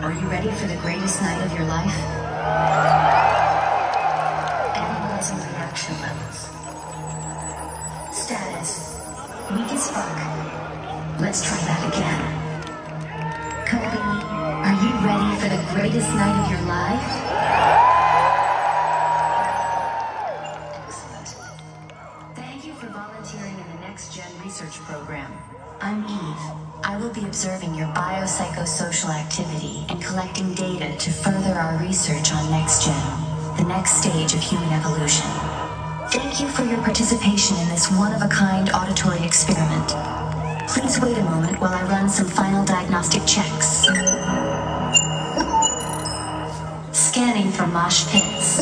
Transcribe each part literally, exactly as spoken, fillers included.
Are you ready for the greatest night of your life? Analyzing reaction levels. Status. Weak as fuck. Let's try that again. Kobe, are you ready for the greatest night of your life? Excellent. Thank you for volunteering in the Next Gen research program. I'm Eve. I will be observing your biopsychosocial activity and collecting data to further our research on Next Gen, the next stage of human evolution. Thank you for your participation in this one-of-a-kind auditory experiment. Please wait a moment while I run some final diagnostic checks. Scanning for mosh pits.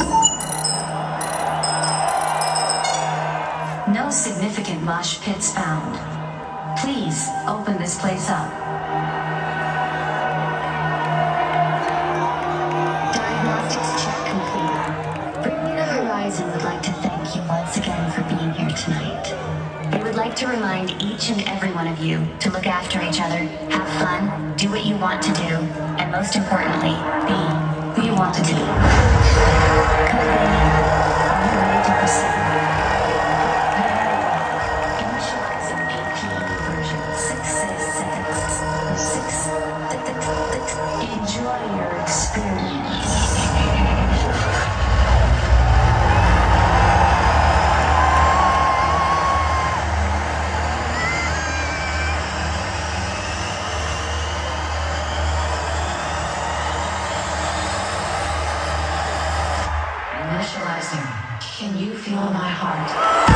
No significant mosh pits found. Please, open this place up. Diagnostics check complete. Bring Me the Horizon would like to thank you once again for being here tonight. They would like to remind each and every one of you to look after each other, have fun, do what you want to do, and most importantly, be who you want to be. Code name, are you ready to proceed? Enjoy your experience. Initializing. Can you feel my heart?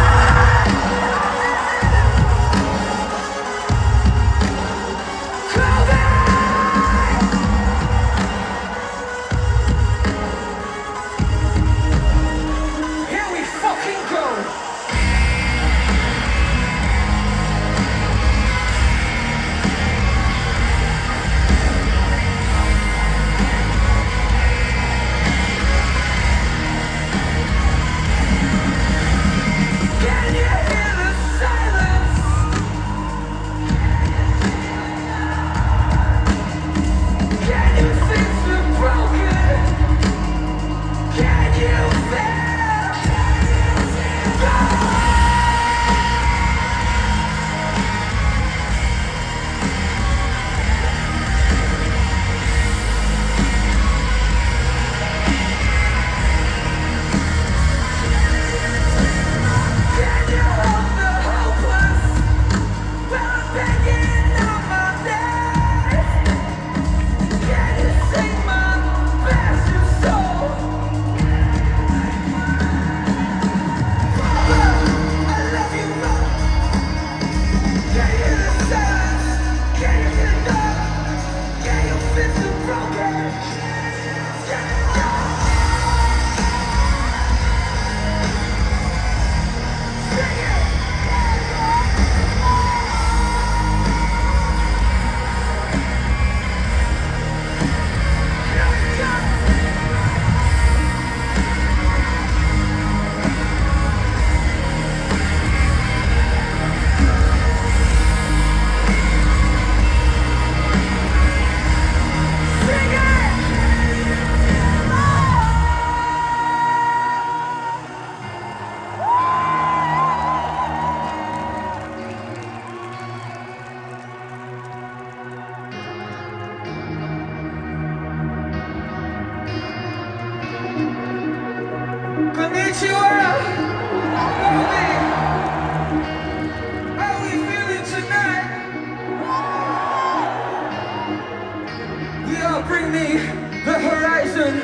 Bring me the horizon.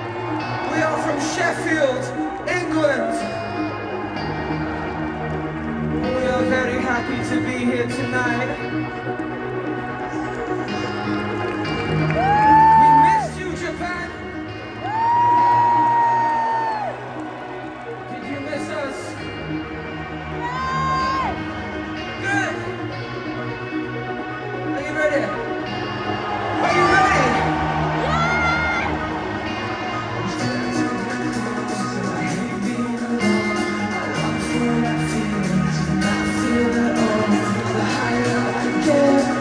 We are from Sheffield, England. We are very happy to be here tonight. We missed you, Japan. Did you miss us? Good. Are you ready? Are you ready? Yeah.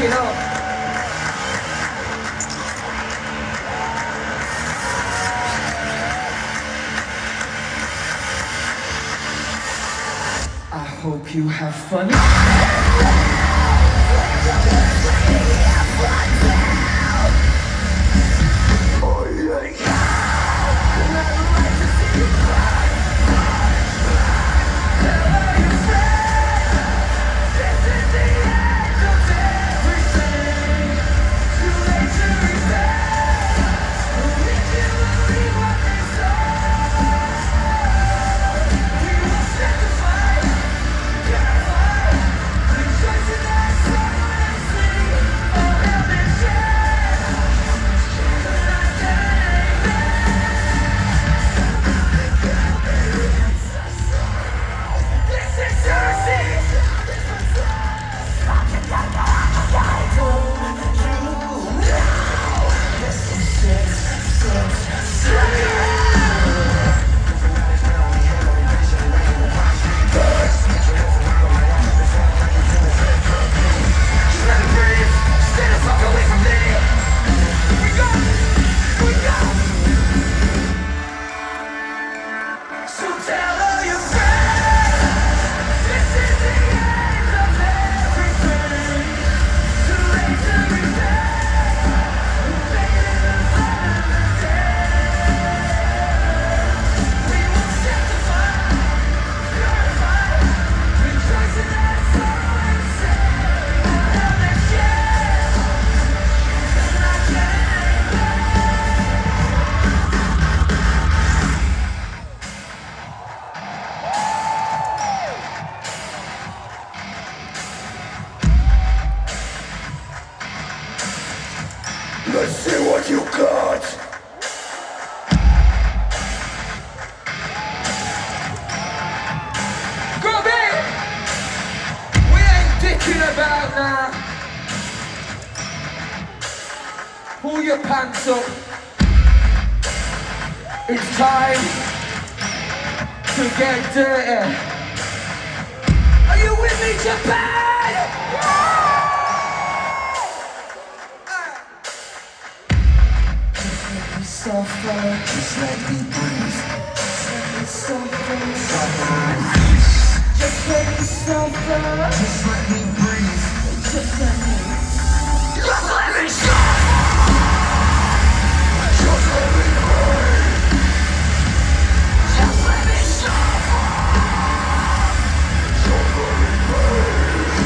it up. I hope you have fun. Let's see what you got! Grubby! We ain't dicking about now. Pull your pants up. It's time to get dirty. Are you with me, Japan? Yeah! Suffer, just let me breathe. Just let me suffer, Just let me suffer. just let me breathe. Just let me. Just let me suffer. Just let me breathe. Just let me suffer. Just let me breathe.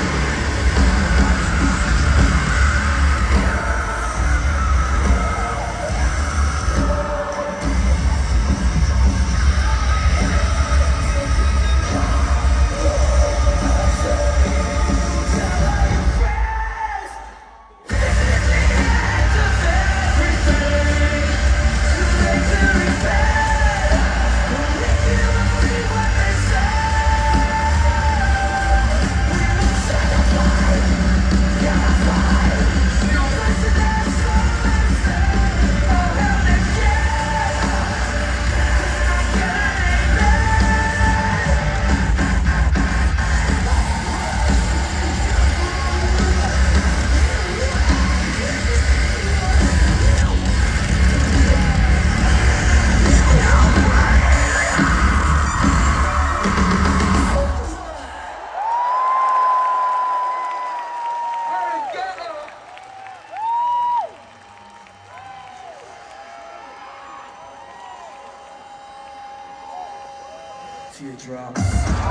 Teardrops.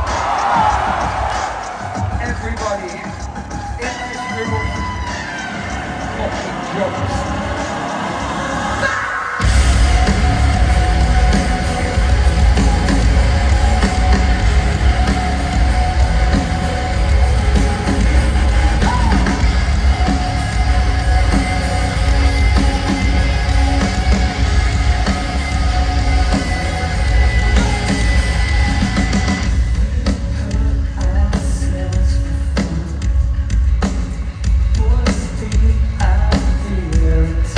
Everybody in this room fucking jumps. What's the idea?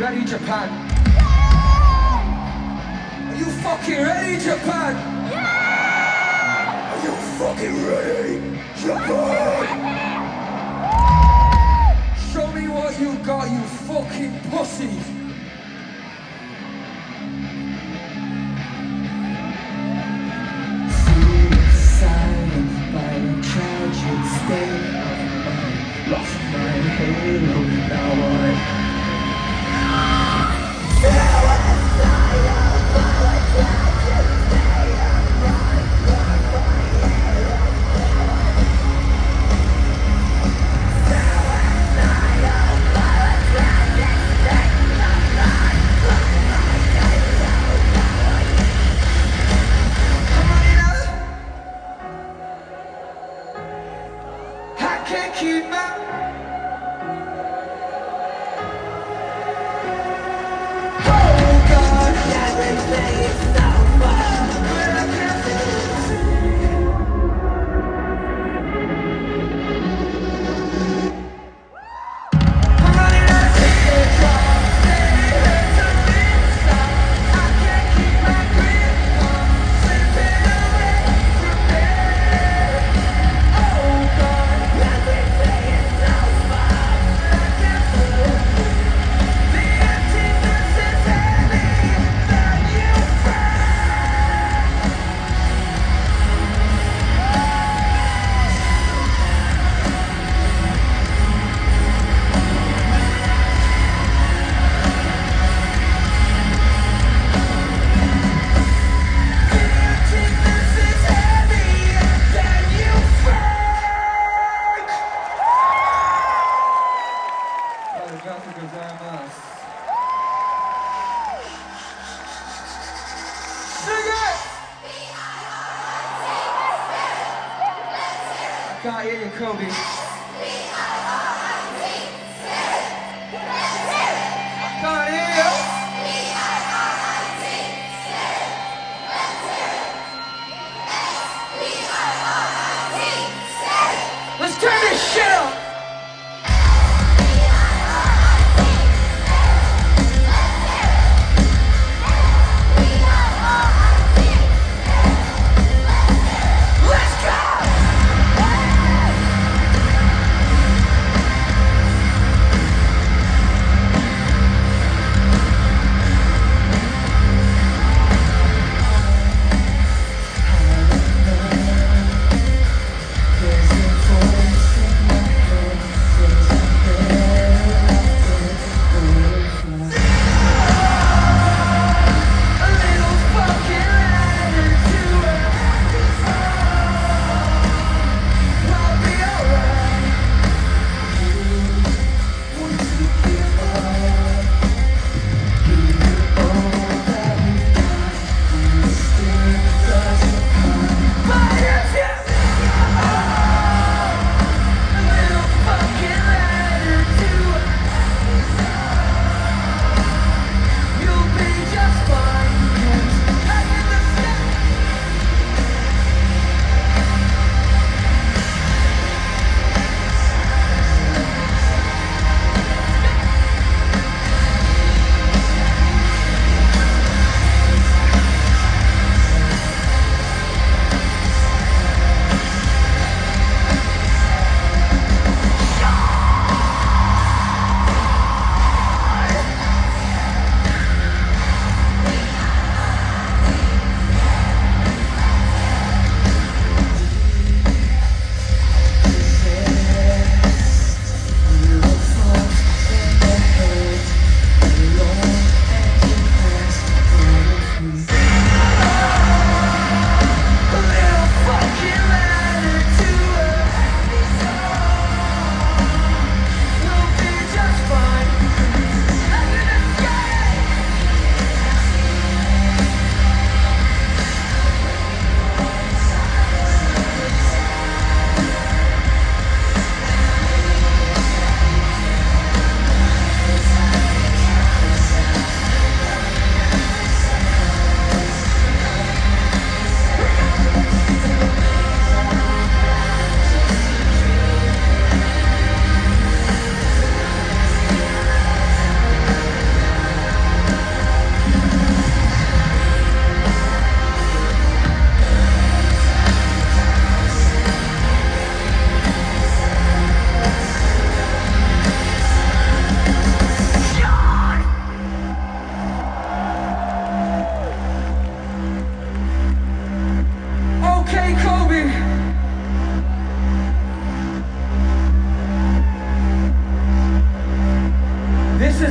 ready, Japan? Are you fucking ready, Japan? Are you fucking ready, Japan? Show me what you got, you fucking pussies. Suicide by a tragic state of mind. Lost my halo, now I can't keep my oh God, everything is so far, but I can't I'm running out of teardrops, they hurt to miss. I can't keep my grip on, slipping away from me. Oh God, everything is so far, but I can't move. The emptiness is heavy, then you can't hear you, Kobe. Can't hear you. Let's turn this shit up. Let's go!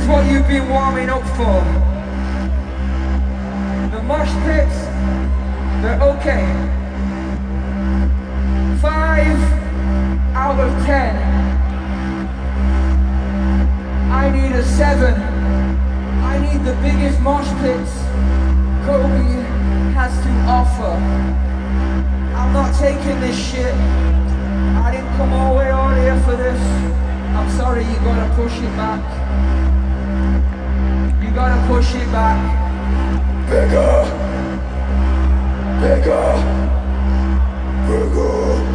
is what you've been warming up for. The mosh pits, they're okay. Five out of ten. I need a seven. I need the biggest mosh pits Kobe has to offer. I'm not taking this shit. I didn't come all the way on here for this. I'm sorry, you gotta push it back. You gotta push it back. Bigger! Bigger! Bigger!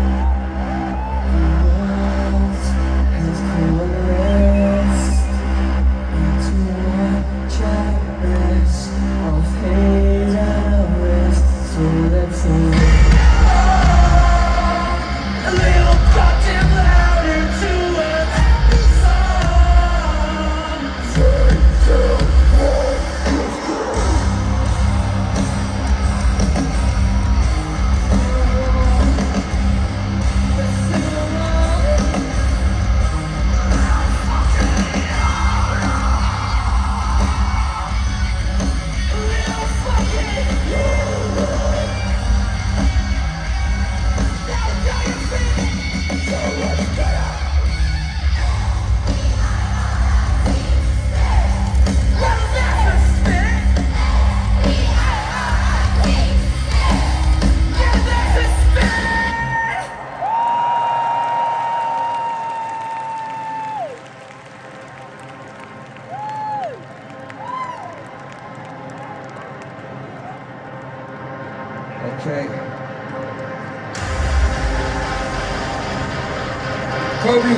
Okay. Kobe,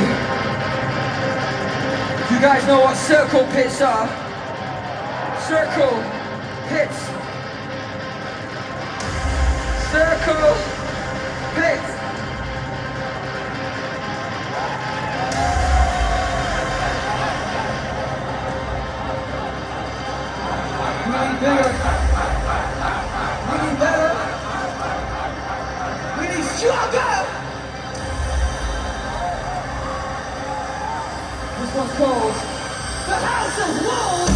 you guys know what circle pits are? Circle pits. Circle pits. We need bigger. We need better. We need stronger. This one's called The House of Wolves.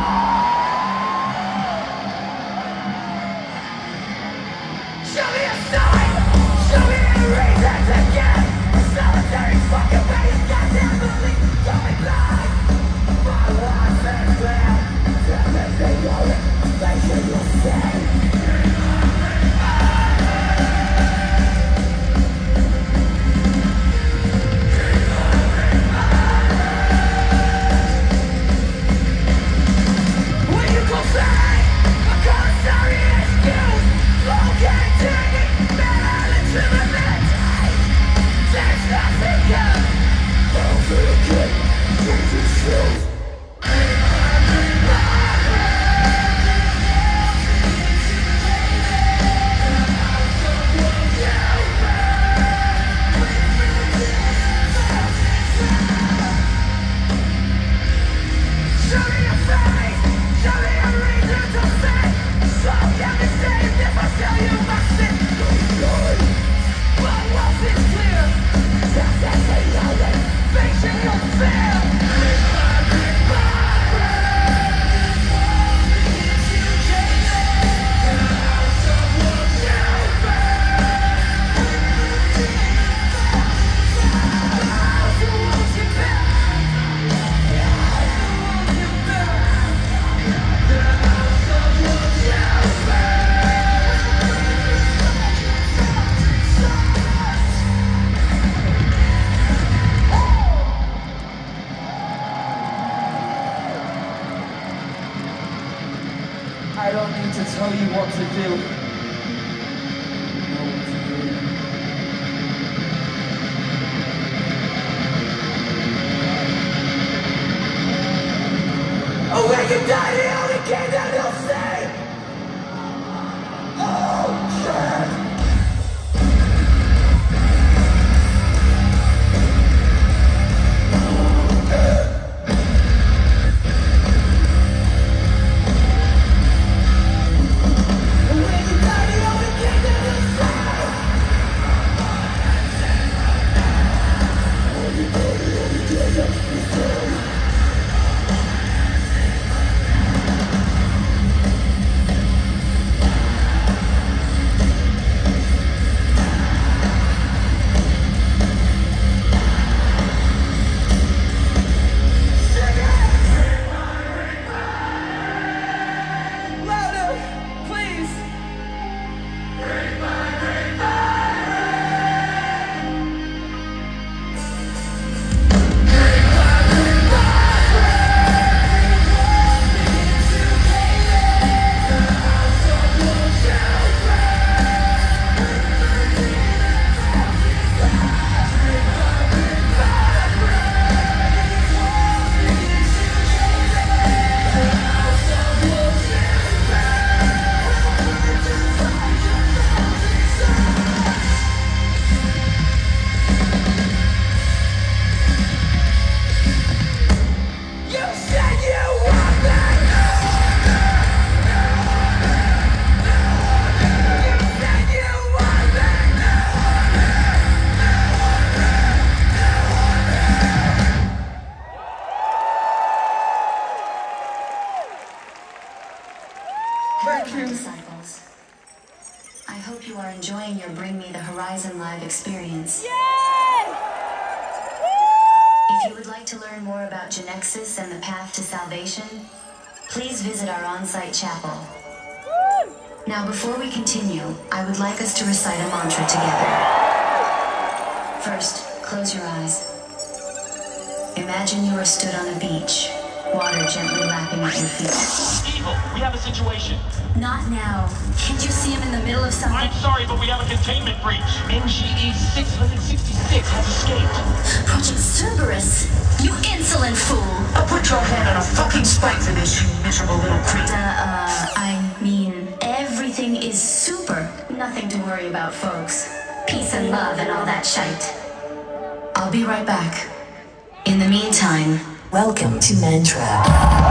Show me a sign. Show me a reason to get a solitary fucking way. Goddamn belief. Show me blind. My life is clear. Everything you're in, make sure you say. I don't need to tell you what to do. You know what to do. Oh, when you die, the only game that you'll say. Oh, shit. When you enjoying your Bring Me the Horizon live experience. If you would like to learn more about Genexus and the path to salvation, please visit our on-site chapel. Now, before we continue, I would like us to recite a mantra together. First, close your eyes. Imagine you are stood on a beach, water gently lapping at your feet. Evil, we have a situation. Not now. Can't you see him in the middle of something? I'm sorry, but we have a containment breach. N G E six sixty-six has escaped. Project Cerberus! You insolent fool! I'll put your hand on a fucking spike for this, you miserable little creep. Uh, uh, I mean, everything is super. Nothing to worry about, folks. Peace and love and all that shite. I'll be right back. In the meantime, welcome to Mantra.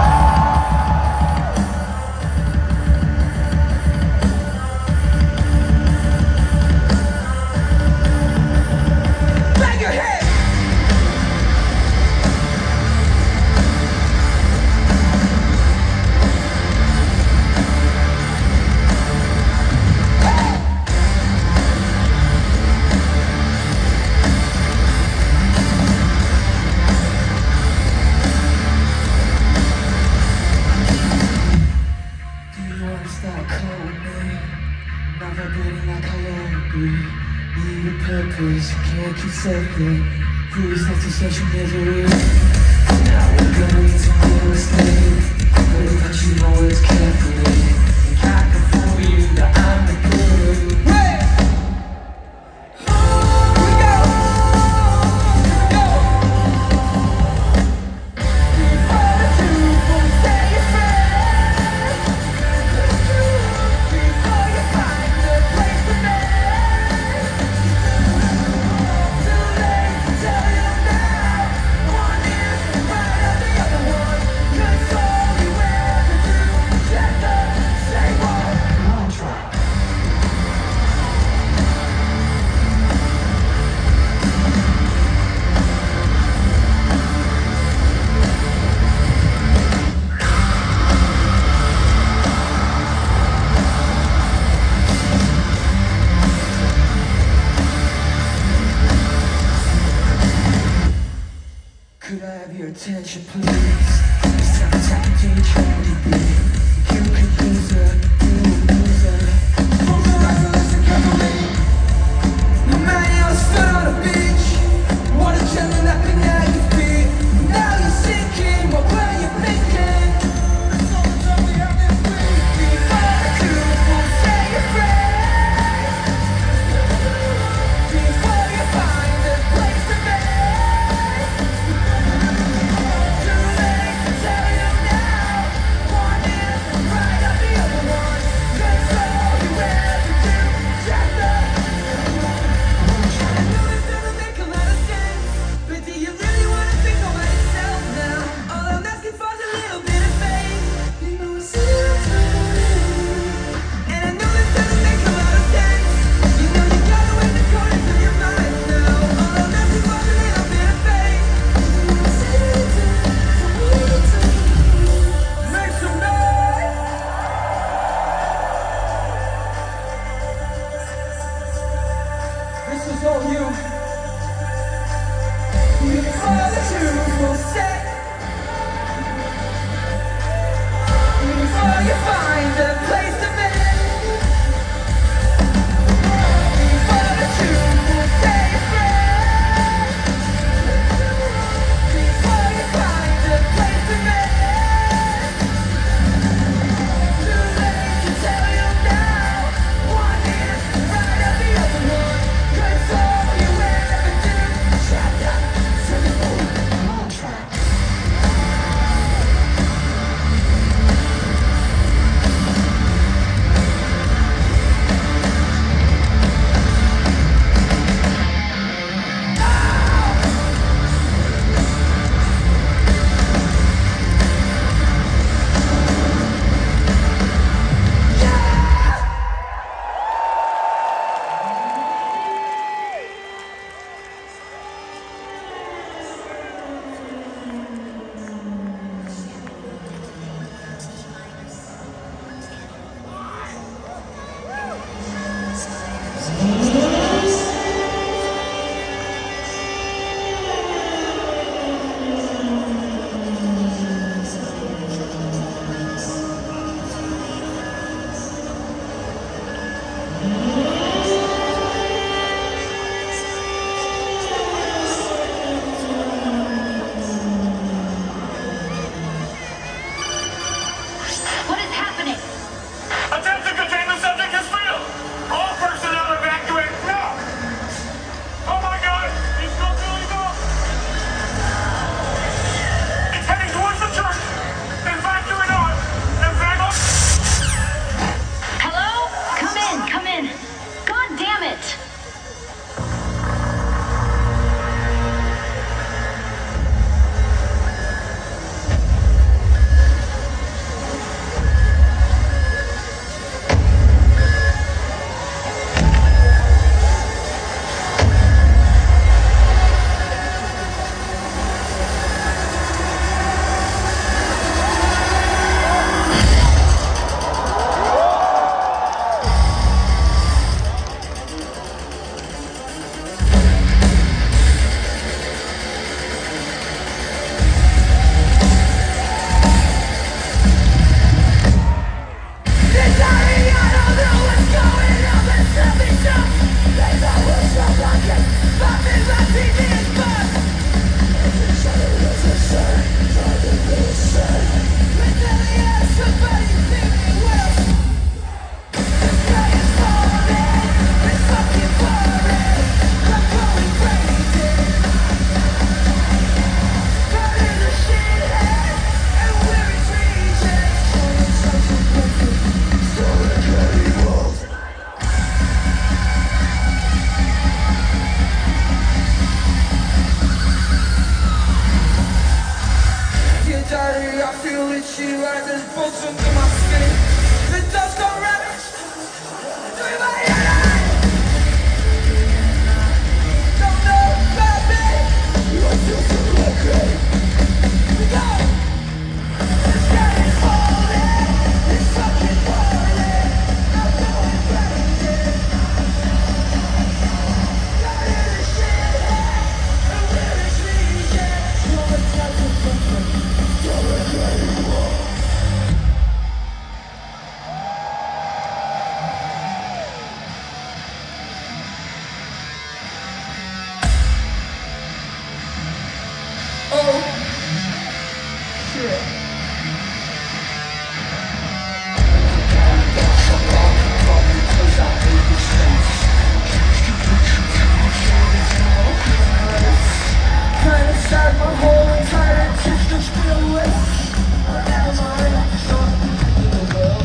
Can't keep settling. Please, that's a social misery. Now we're going to real estate. But if I choose my words carefully, I can fool you that I'm the good. Hey! Here we go! Here we go! Before the truth won't set you free. Before you find the place to be. Could I have your attention, please? It's time to tap into your tragedy. You could lose her, you would lose her. Hold the rifle, listen carefully. No man, you're stood on a beach. Water gently lapping at your feet. Now you're sinking, what were you thinking? That's all the time we have this week. Before the truth won't set you free. Before you find a place to be. Too late to tell you now. like there's bugs under my skin. The dust don't relish. Do it my head. Don't know about me. You're still so lucky. Here we go. This guy is falling. It's fucking falling. I'm going crazy. Got in the shit. And where is me? Yeah. You're a type of fucker. You're a great war. Oh, shit. Kinda sad, my whole entire existence still with. Never mind, I'm starting to feel love.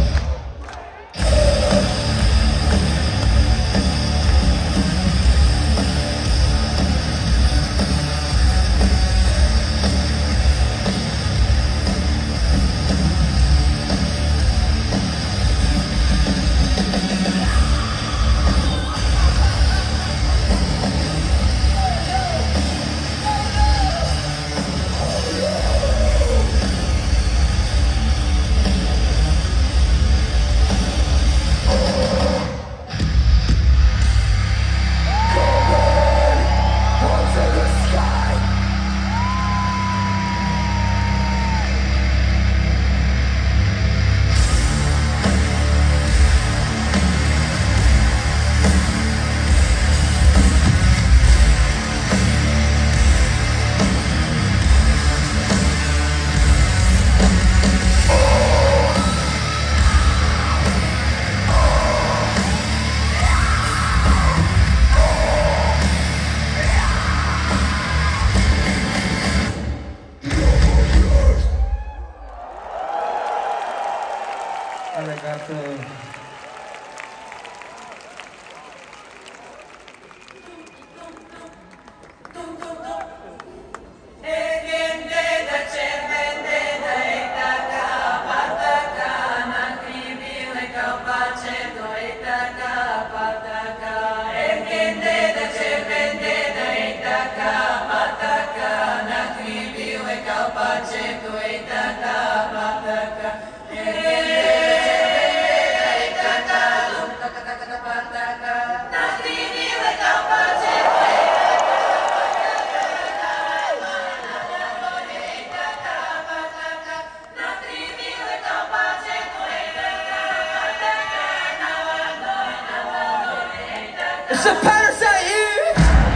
Arigato. It's a parasite here!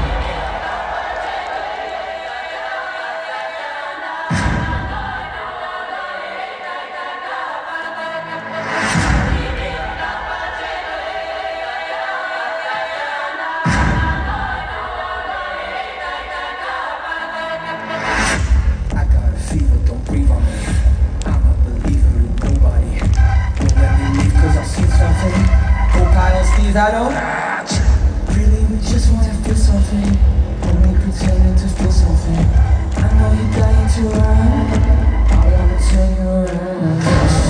I got a fever, don't breathe on me. I'm a believer in nobody. Don't let me leave cause I've seen something. Hope I don't sneeze, I don't. Really, we just want to feel something. Only pretending to feel something. I know you're dying to run. I wanna turn you around.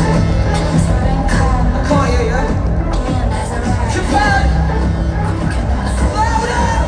I can't hear you. Japan! Louder!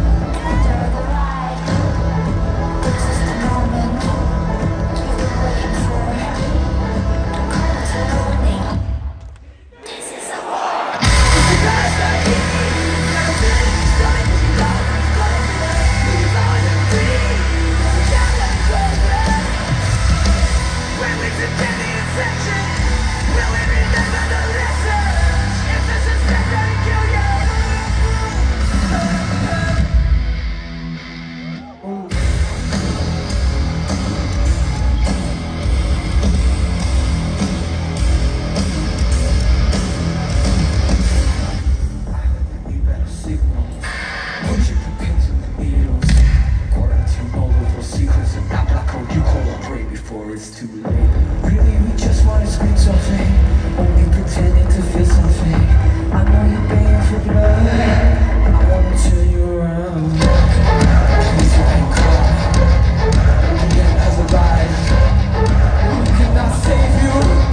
It's too late. Really, we just wanna scream something. Only pretending to feel something. I know you're begging for blood. I wanna turn you around. Please, you ain't caught. The end has arrived. We cannot save you.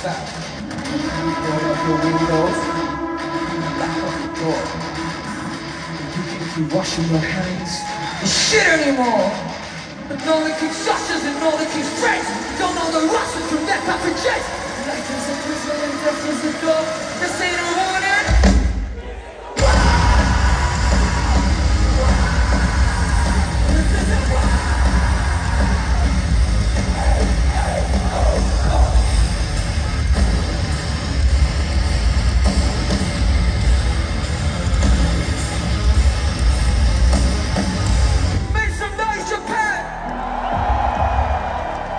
back. Roll up your windows, back off the door. You can keep washing your hands. You shit anymore. But no one keeps sausages and no one keeps friends. Don't know the Russians from neck up and chest. Life is a prison and death is the door. This ain't a warning. Make some noise, Japan!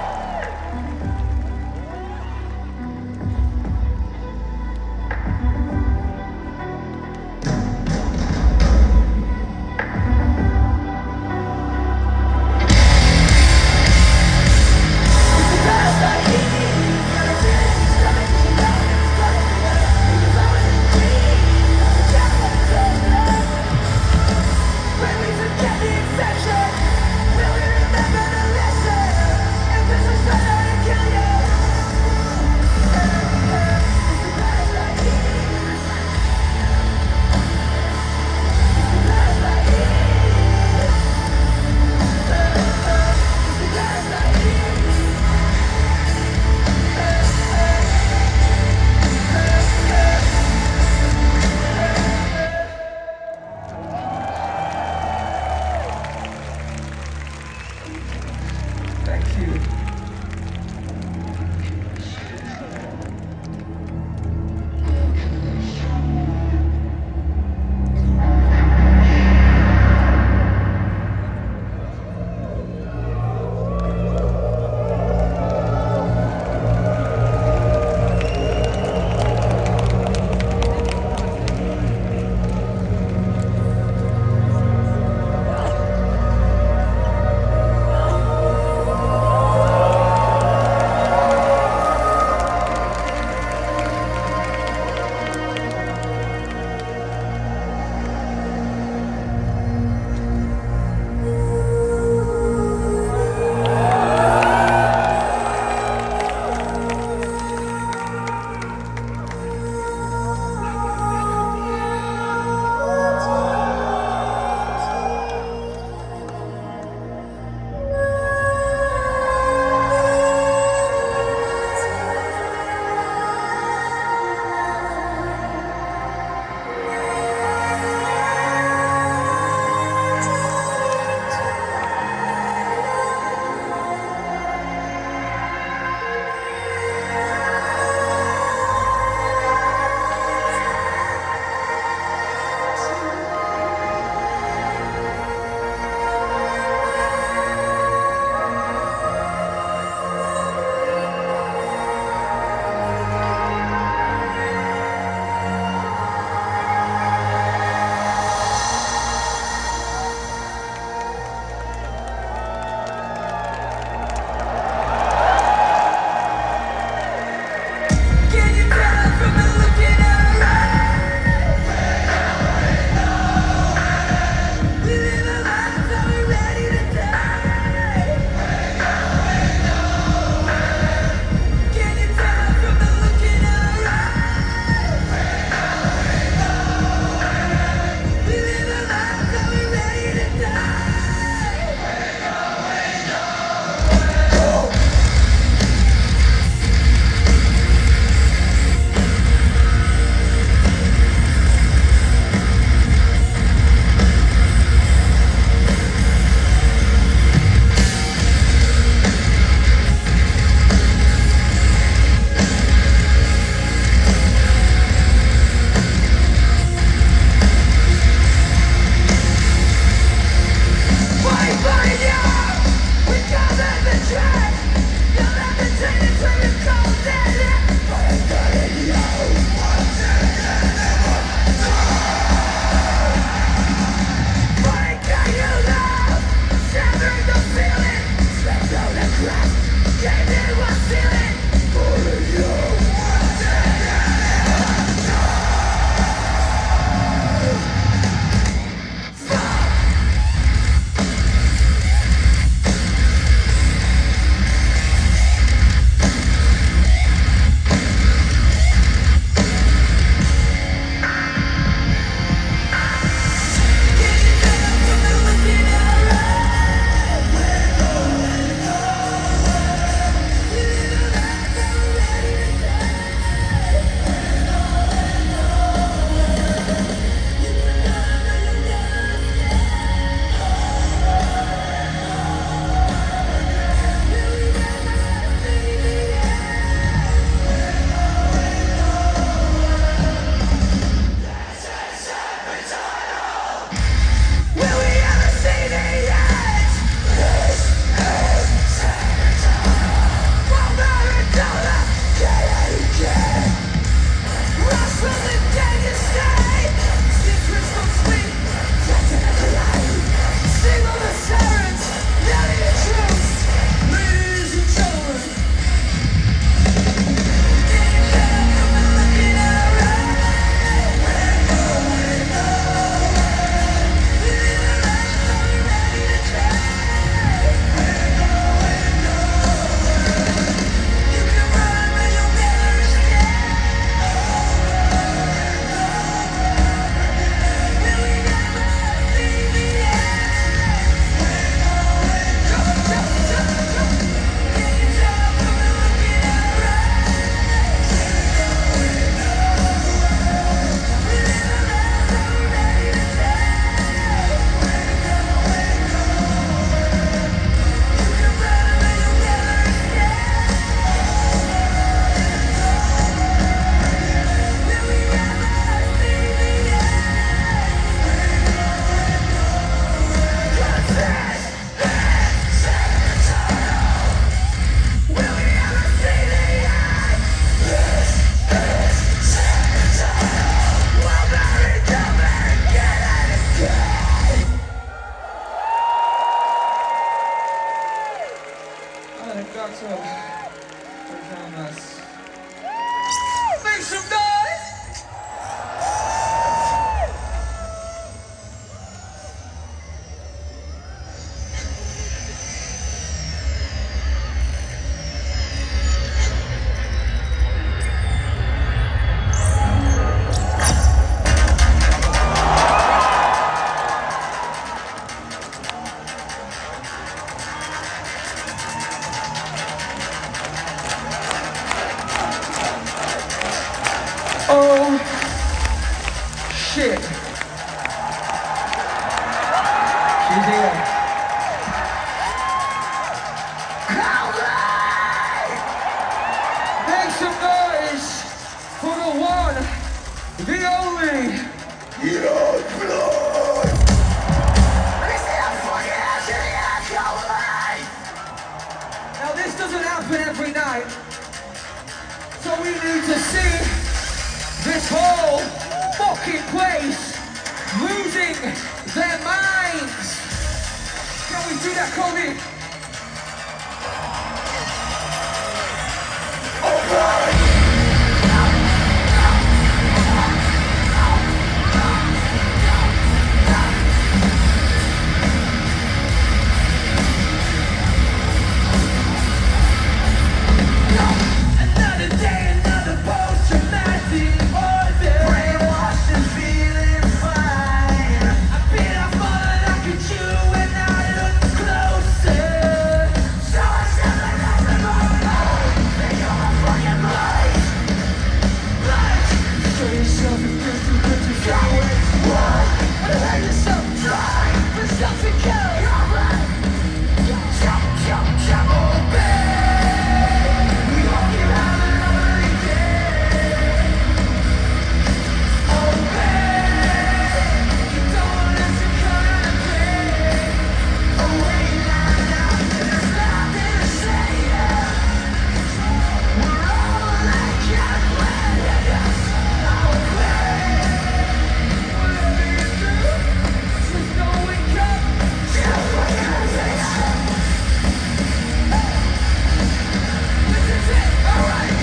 So, us. Make some noise! Oh, shit. She's here. Make some noise for the one, the only, Youngblood! Now this doesn't happen every night, so we need to see this whole fucking place losing their minds. Can we do that, Kobe? Alright. Another day, another post-traumatic order. Brainwashed and feeling fine. I've been off more than I could chew when I look closer. So I said I left them all alone. They got my fucking mind. Like, show yourself a good to good to go. What? Wanna hurt yourself? Try for something good. Alright. Jump, jump, jump, obey. We hope you have a lovely day. Obey. You don't want us to come and play. Oh wait, nah, nah, there's nothing to say. We're all like your players. Obey. Whatever you do, just know we come. Just like Isaiah. This is it, alright.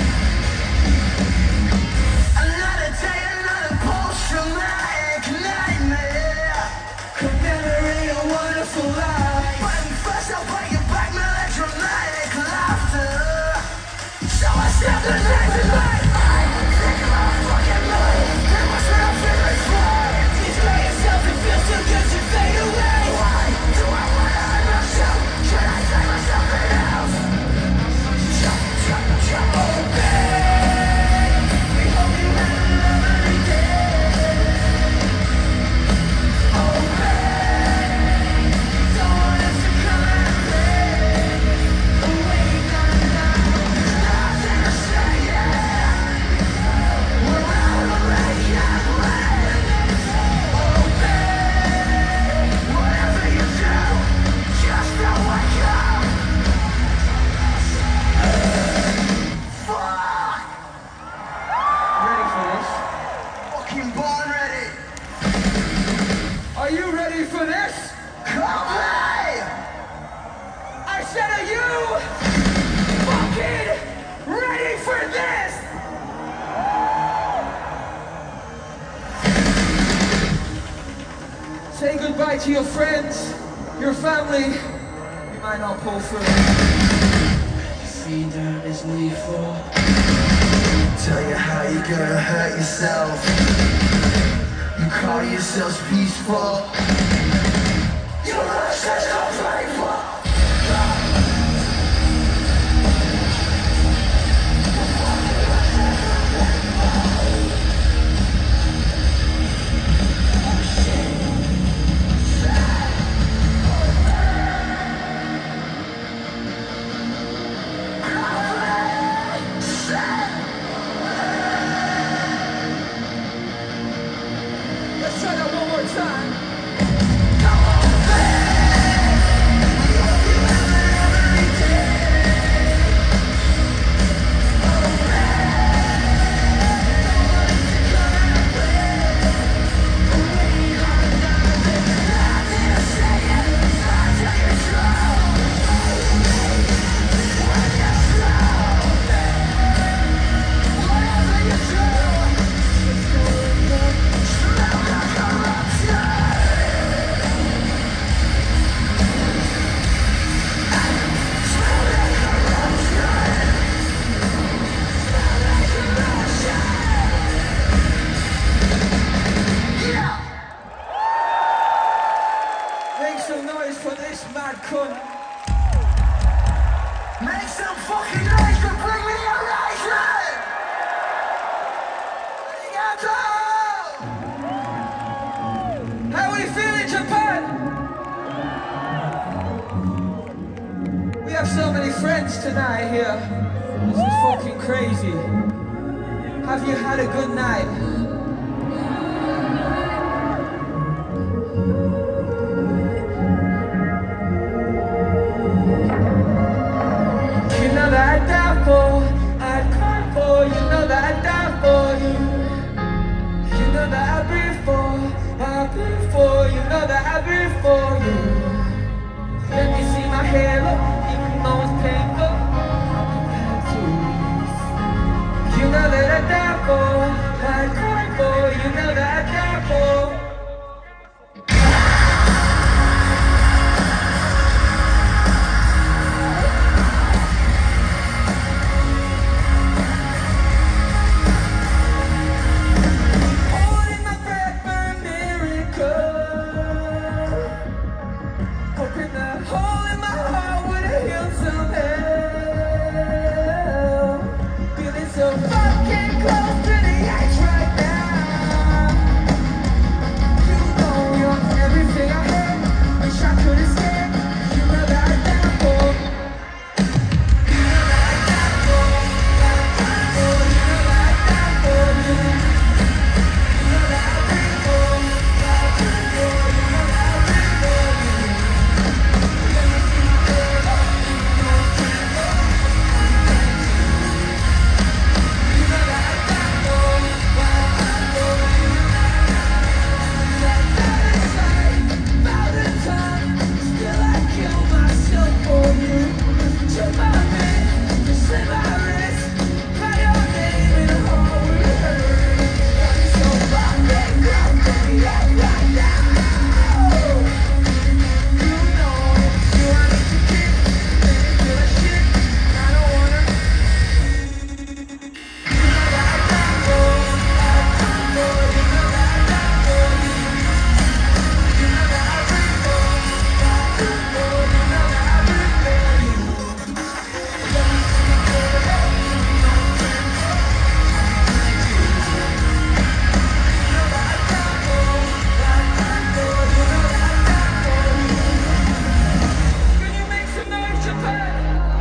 Another day, another post-traumatic nightmare. Commemorating a wonderful life. But first I'll bring it back, melodramatic laughter. So I step the knife in my eye. Think of my fucking life. That was when I'm feeling fine. Destroy yourself, it feels too good to fade away. Why do I wanna hurt myself? Should I take myself in house? Jump, jump, jump, obey. We hope you have a lovely day. Obey. You don't want us to come and play. Oh wait, no, no, there's nothing to say, yeah. We're all already at play. Obey. Whatever you do, just don't wake up. Fuck! Ready for this? Fucking born ready. Are you ready for this? Kobe! I said, are you fucking ready for this? Say goodbye to your friends, your family. You might not pull through. Freedom is lethal. Tell you how you're gonna hurt yourself. You call yourselves peaceful. Your life is not faithful. Let's try that one more time. Come on, baby. drinks tonight here. This is fucking crazy. Have you had a good night? You know that I'd die for, I'd cry for, you know that I'd die for you. You know that I'd breathe for, I'd breathe for, you know that I'd breathe for you. Let me see my hair look, even though it's painful. You know that I'd die for, I'd cry for, you know that I'd die for. Holding my breath for a miracle, hoping that hole in my heart would heal somehow. Feeling so fucking close to the edge right now. You know you're everything I had. Wish I could escape. You know that I'd die for. You know that I'd die for. I'd die for. You know that I'd die for you. You know that I'd breathe for. I'd breathe for. You know that I'd breathe for you. Let me see you there. You know that I'd You know that I'd die for. I'd die for. You know that I'd die inside. About a time. Still I kill myself for you. Took my man, just slit my wrist. Write your name in a hole with a hurt. Got me so fucking close to the edge right now. You know, you want me to kick, make me feel like shit. I don't wanna. You know that I'd die for, I'd die for, you know that I'd die for you. You know that I'd breathe for, I'd breathe for, you know that I'd breathe for you. Let me see you there, you know that I'd die for, I'd die for, you know that I'd die for you. Can you make some noise, Japan?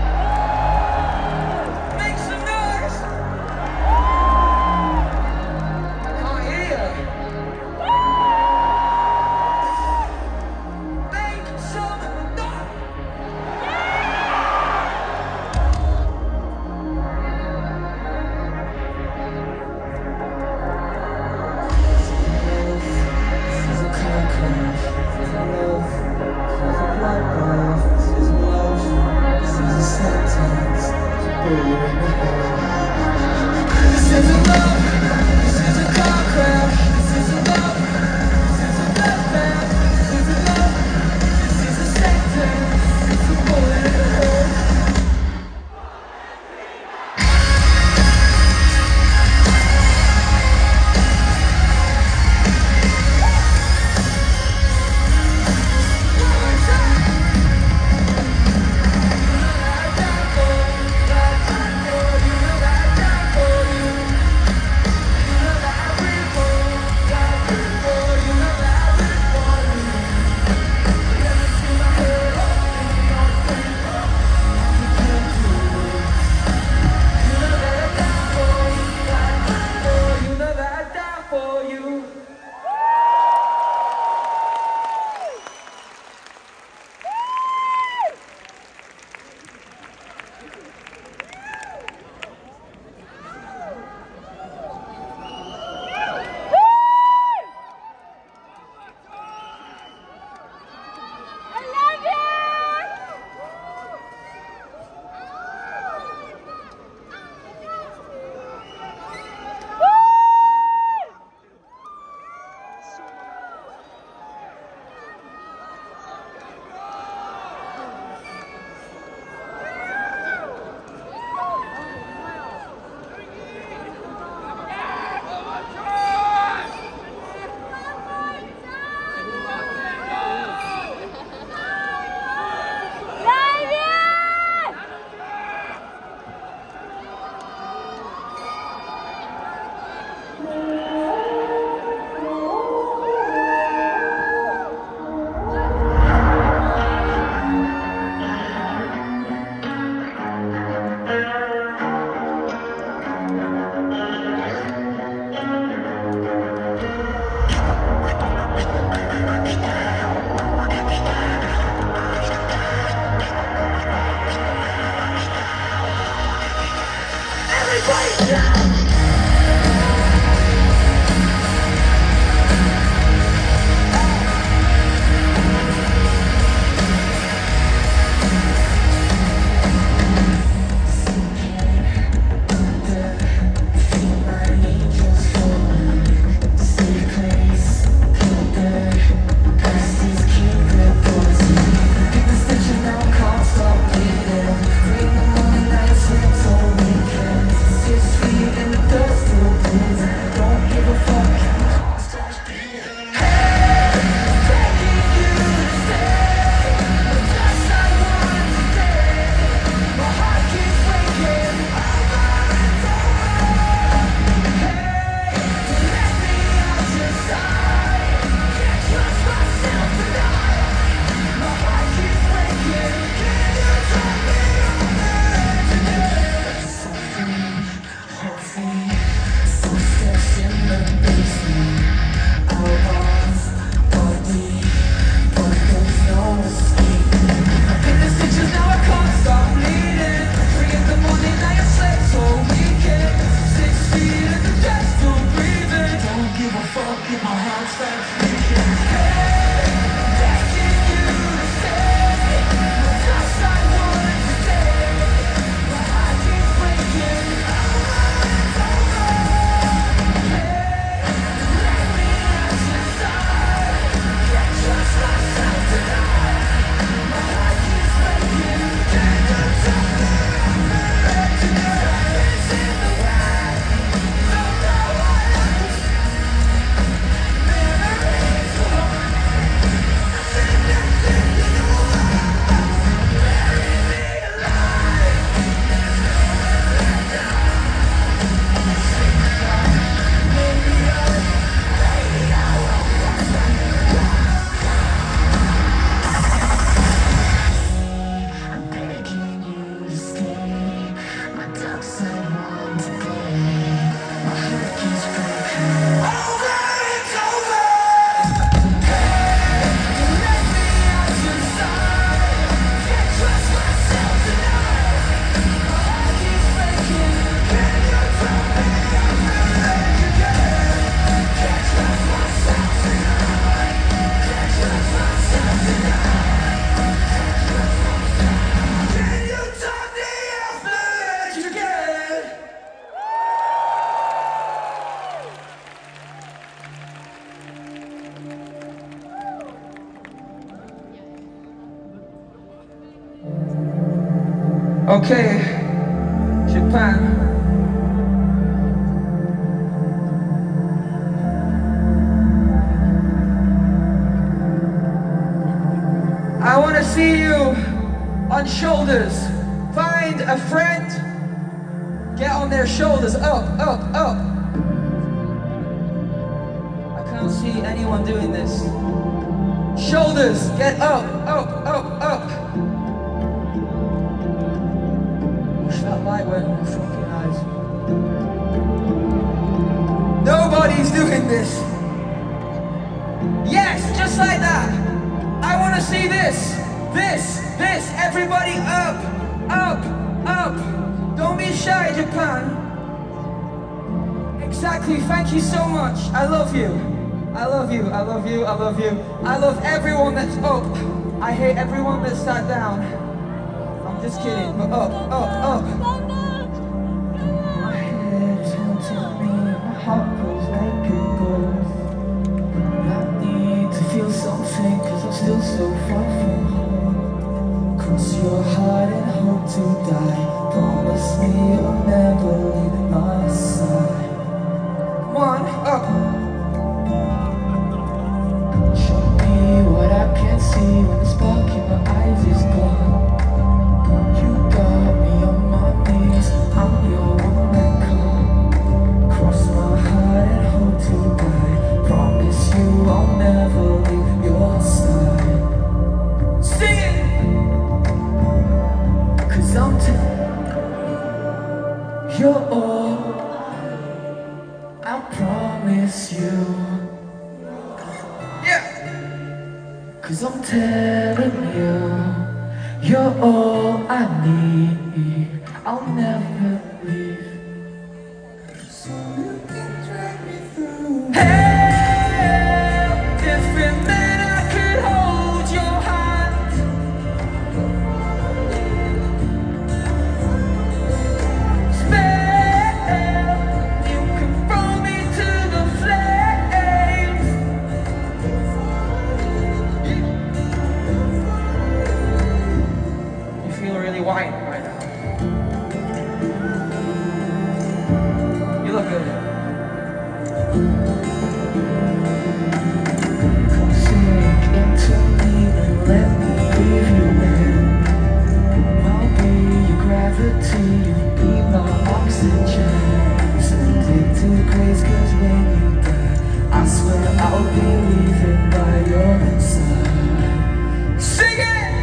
Make some noise. Can't hear you. Make some noise. This is a car crash. This is love. This is a bloodbath. This is love. This is a sentence. It's a bullet in the head. This is a love. This is a car crash. This is a love. This is a bloodbath. This is a love. This is a sentence. It's a bullet in the head. One more time. You know that I'd die for, I'd die Okay, Japan. I want to see you on shoulders. Find a friend. Get on their shoulders. Up, up, up. I can't see anyone doing this. Shoulders. Get up, up, up, up. That light went in my fucking eyes. Nobody's doing this. Yes, just like that. I want to see this. This, this. Everybody up, up, up. Don't be shy, Japan. Exactly. Thank you so much. I love you. I love you. I love you. I love you. I love everyone that's up. I hate everyone that's sat down. Just kidding, but up, up, up. My head's haunting me, my heart goes like it goes. I need to feel something, cause I'm still so far from home. Cross your heart and hope to die. Promise me you'll never leave my side. Come on, up. Show me what I can't see when the spark in my eyes is gone. I'm your woman, come. Cross my heart and hope to die. Promise you I'll never leave your side. Sing it! Cause I'm t you're all I promise you. Yeah. Cause I'm telling you, you're all I need. I'll never leave. So you can drag me through. Hey, if it meant I could hold your hand, spell, you can throw me to the flames. You feel really white right now. You look good. Come sink into me and let me breathe you in. I'll be your gravity, you'll be my oxygen. Send it to grace, cause when you die, I swear I'll be leaving by your side. Sing it!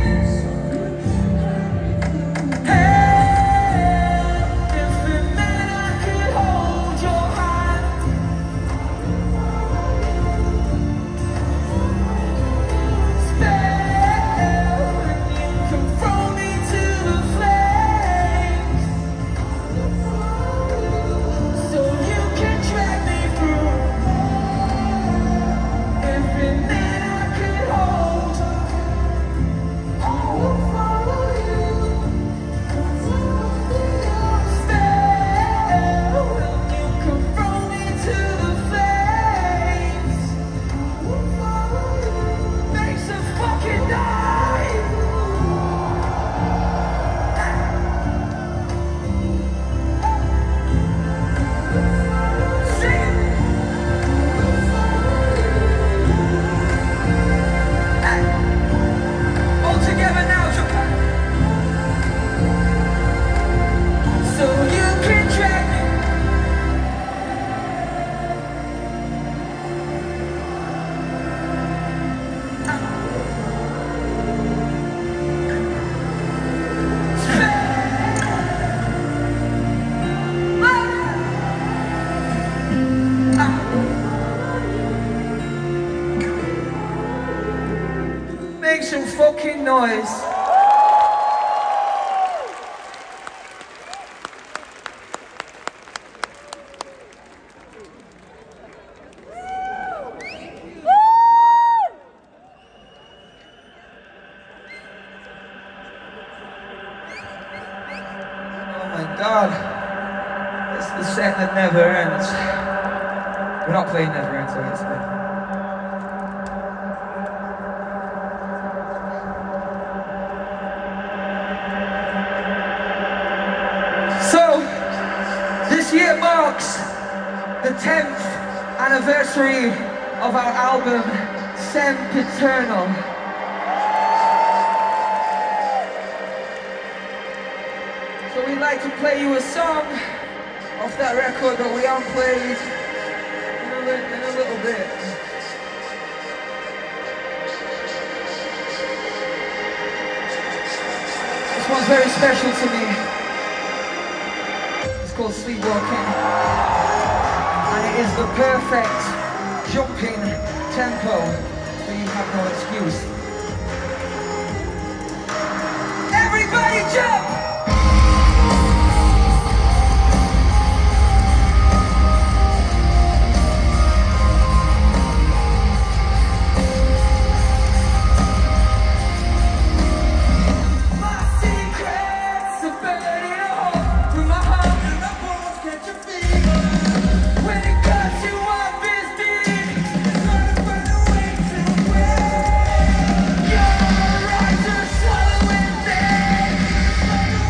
Make some fucking noise. Oh my God. It's the set that never ends. We're not playing Never Ends, I guess. This year marks the tenth anniversary of our album, Sempiternal. So we'd like to play you a song off that record that we haven't played in a, li in a little bit. This one's very special to me. It's called Sleepwalking, and it is the perfect jumping tempo, so you have no excuse. Everybody jump! You're right to swallow it.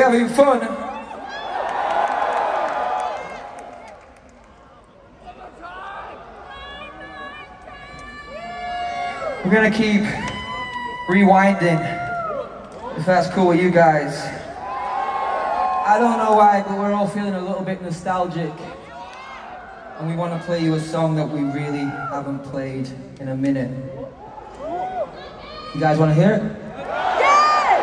having fun? We're gonna keep rewinding, if that's cool with you guys. I don't know why, but we're all feeling a little bit nostalgic. And we want to play you a song that we really haven't played in a minute. You guys want to hear it? Yes!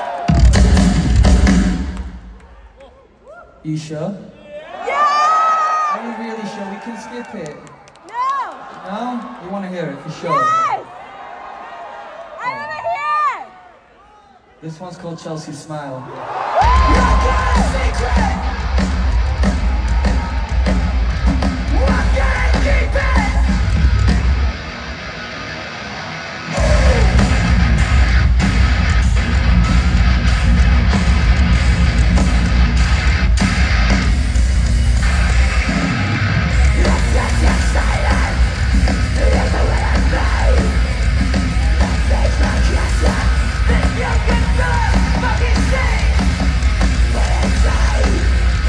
You sure? Yes! Are you really sure? We can skip it. No! No? You want to hear it for sure? Yes! I want to hear it! This one's called Chelsea Smile. You can do it, fucking shame.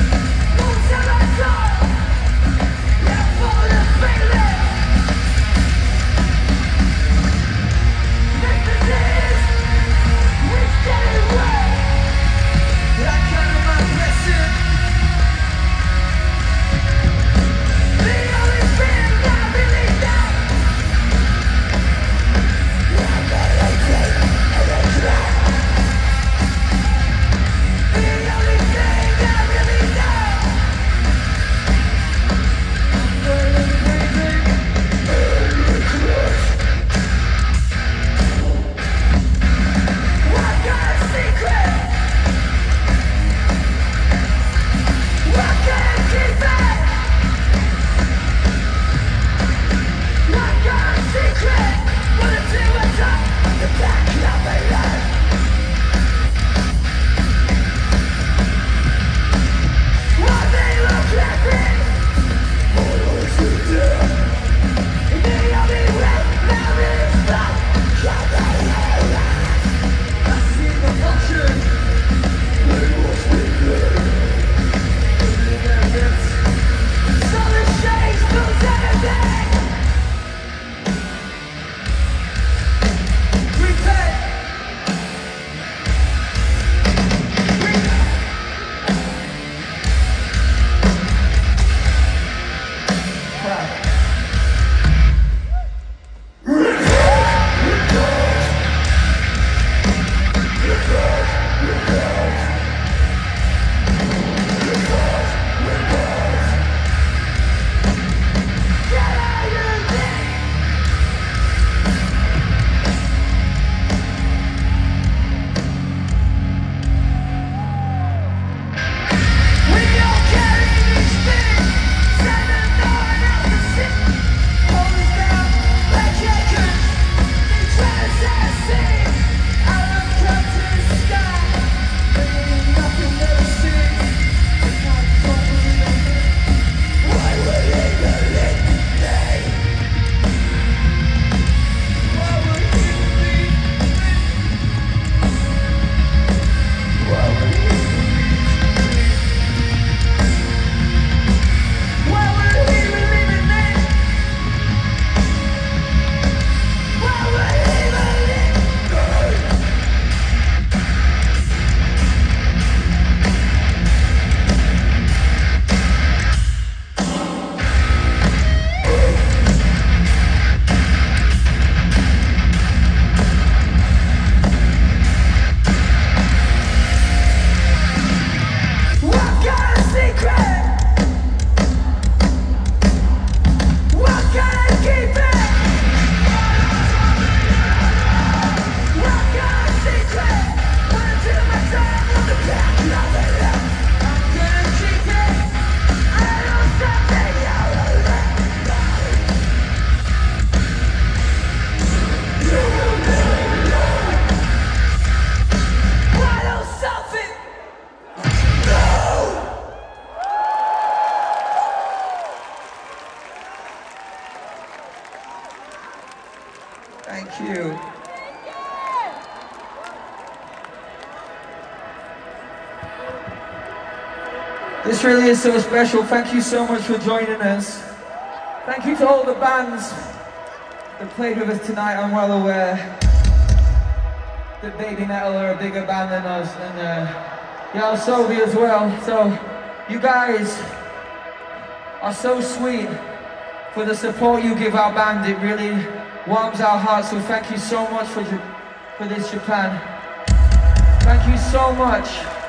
this really is so special. Thank you so much for joining us. Thank you to all the bands that played with us tonight. I'm well aware that Baby Metal are a bigger band than us, and uh, yeah, Sovi as well. So you guys are so sweet for the support you give our band. It really warms our hearts, so thank you so much for, for this, Japan. Thank you so much.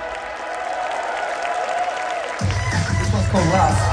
This one's called Last.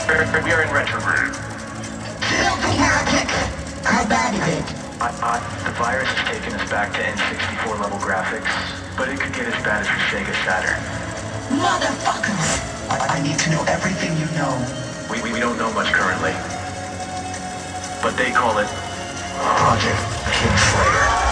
We are in retrograde. Filthy heretic! How bad is it? I, I, the virus has taken us back to N sixty-four level graphics, but it could get as bad as the Sega Saturn. Motherfuckers! I, I need to know everything you know. We, we, we don't know much currently, but they call it Project Kingslayer.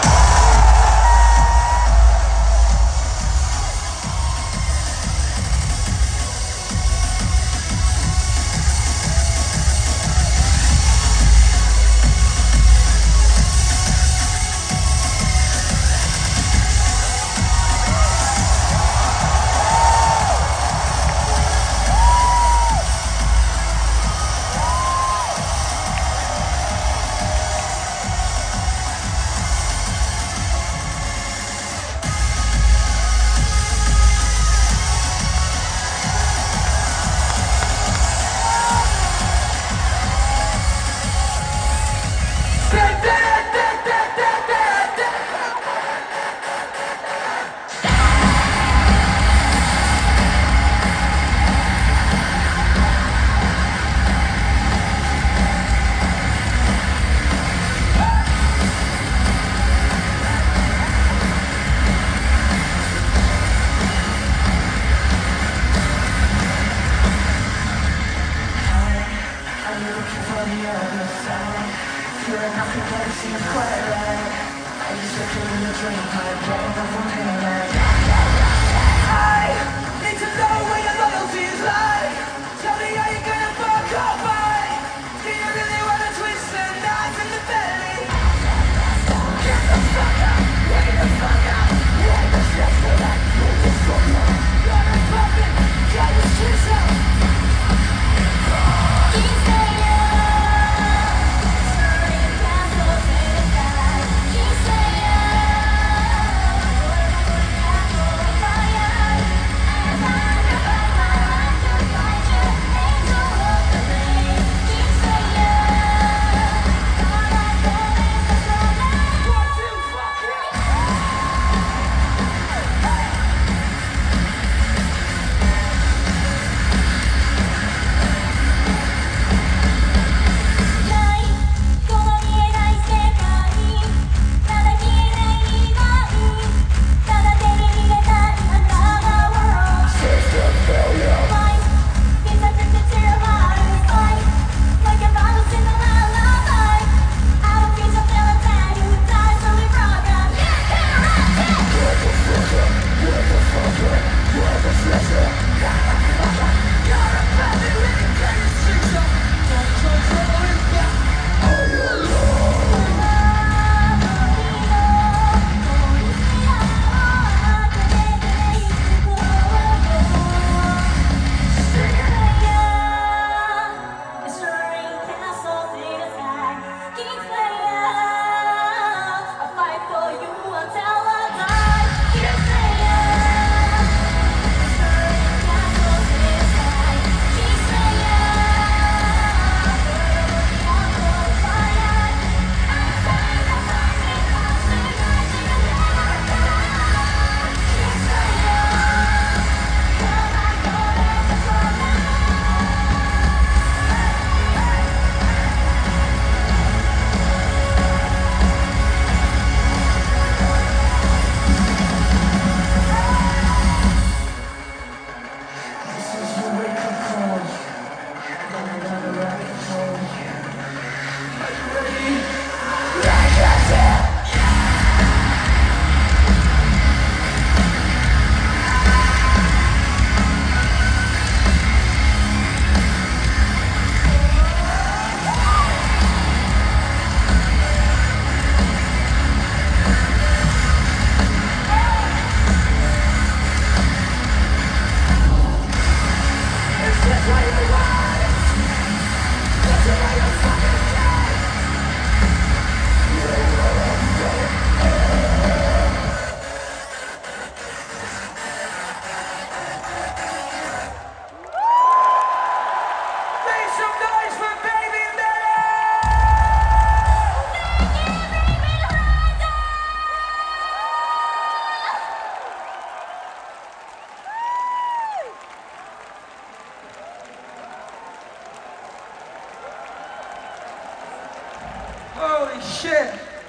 Holy shit.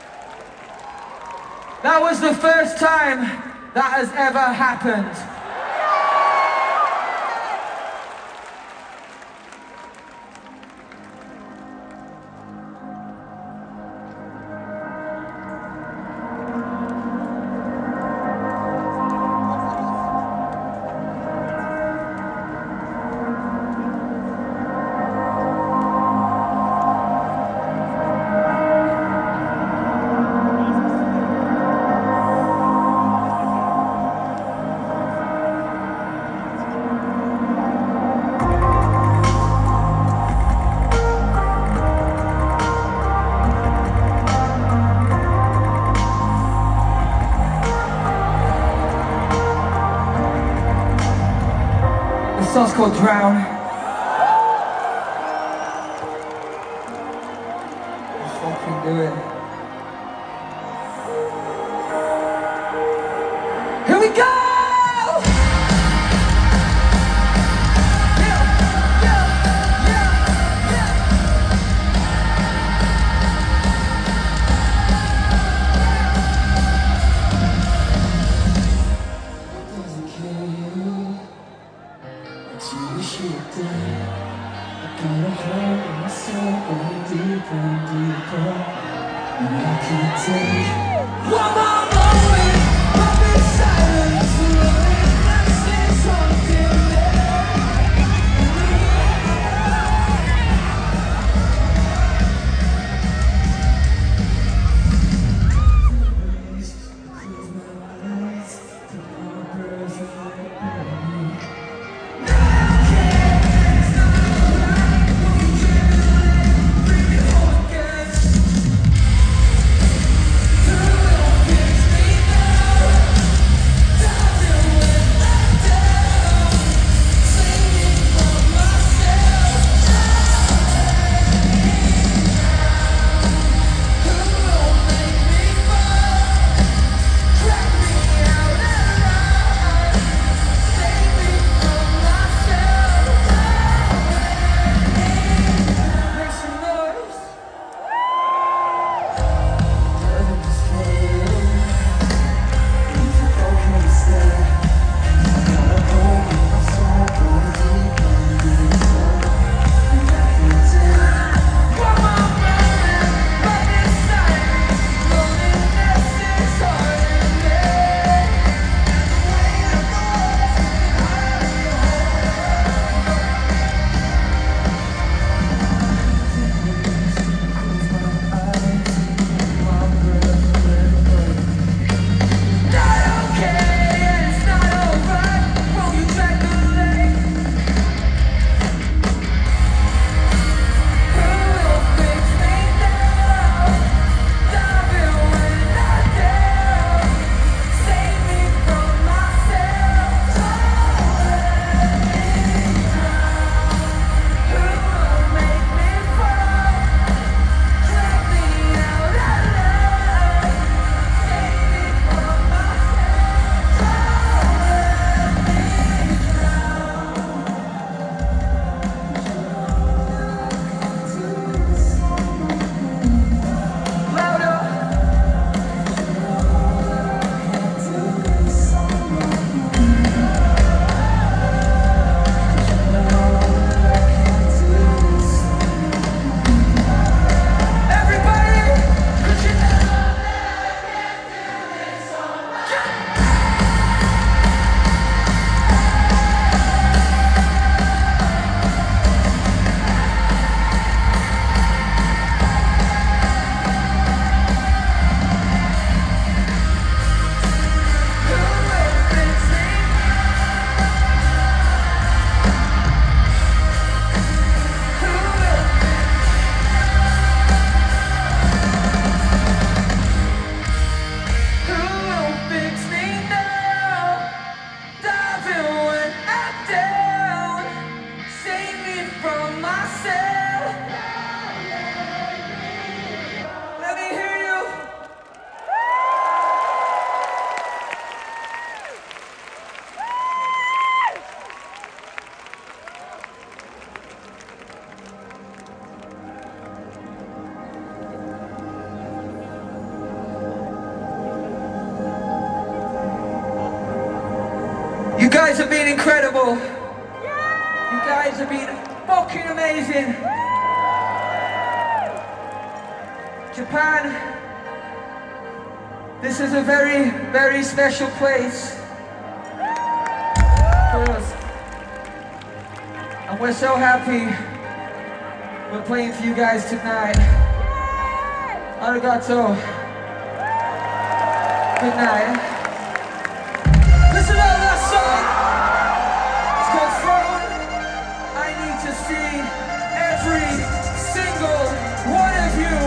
That was the first time that has ever happened. The song's called Drown. Let's fucking do it. Here we go! guys have been incredible. You guys have been fucking amazing. Japan, this is a very, very special place for us. And we're so happy we're playing for you guys tonight. Arigato. Good night. Listen to that song. It's called Throne. I need to see every single one of you.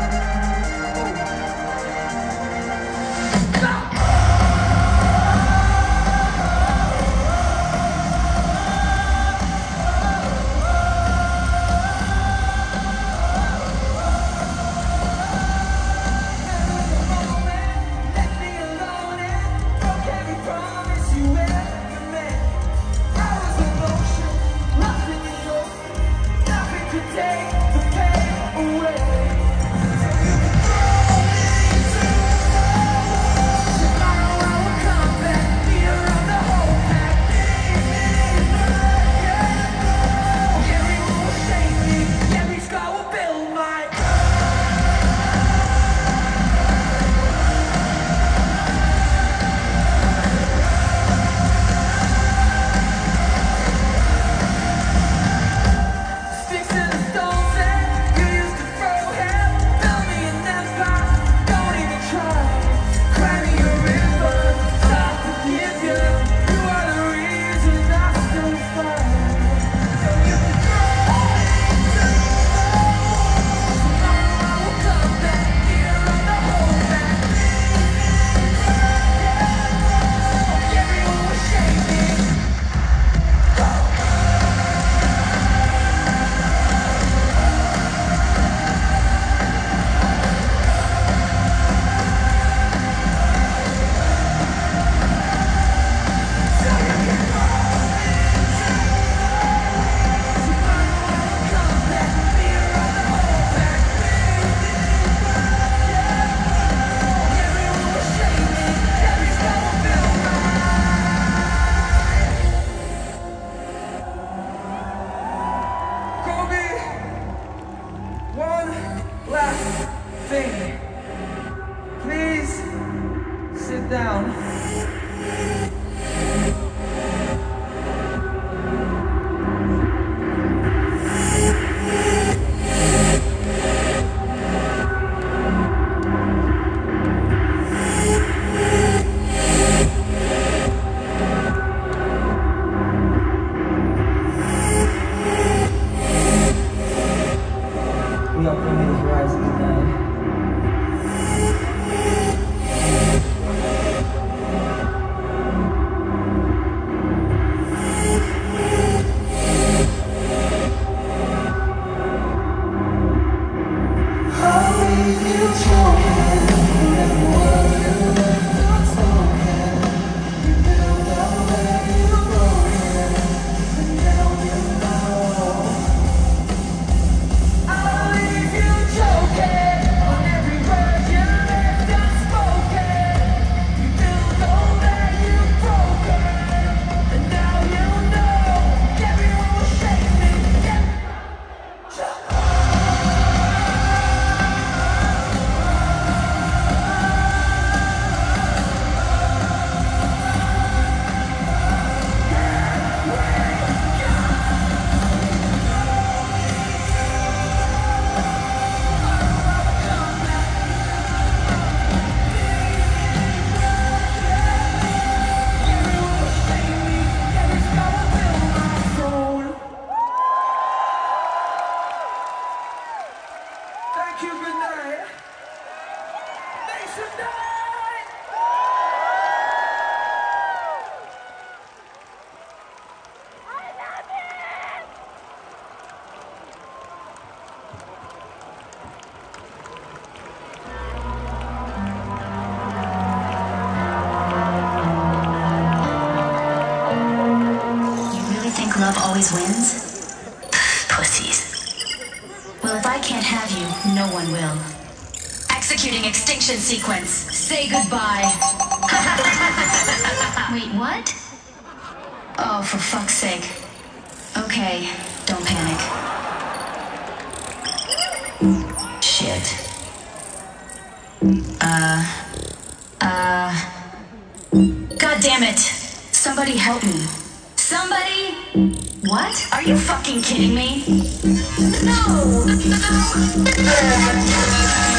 Love always wins? Pussies. Well, if I can't have you, no one will. Executing extinction sequence. Say goodbye. Wait, what? Oh, for fuck's sake. Okay, don't panic. Shit. Uh... Uh... God damn it! Somebody help me. Somebody? What? Are you fucking kidding me? No! No!